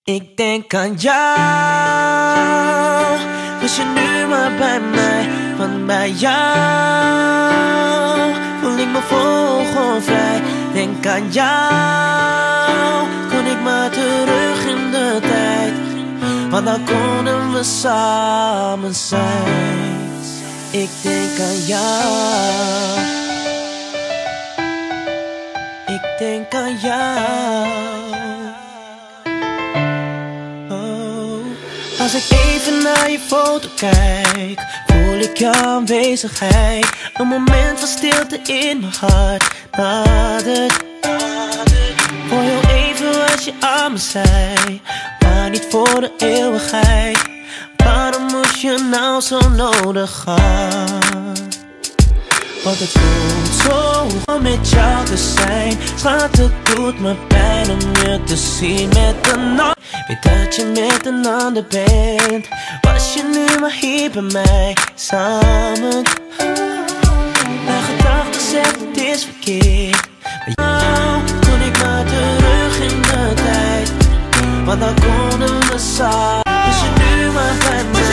Ik denk aan jou, was je nu maar bij mij. Want bij jou voel ik me vogelvrij. Denk aan jou, kon ik maar terug in de tijd. Want dan konden we samen zijn. Ik denk aan jou. Ik denk aan jou. Als ik even naar je foto kijk, voel ik jouw aanwezigheid. Een moment van stilte in mijn hart nadert. Voor heel even was je aan me zij, maar niet voor de eeuwigheid. Waarom moest je nou zo nodig gaan? Want het voelt zo om met jou te zijn. Schat, het doet me pijn om je te zien met een ander. Weet dat je met een ander bent. Was je nu maar hier bij mij samen. Mijn gedachten zeggen het is verkeerd. Maar jou kon ik maar terug in de tijd. Want dan konden we samen. Was je nu maar bij mij.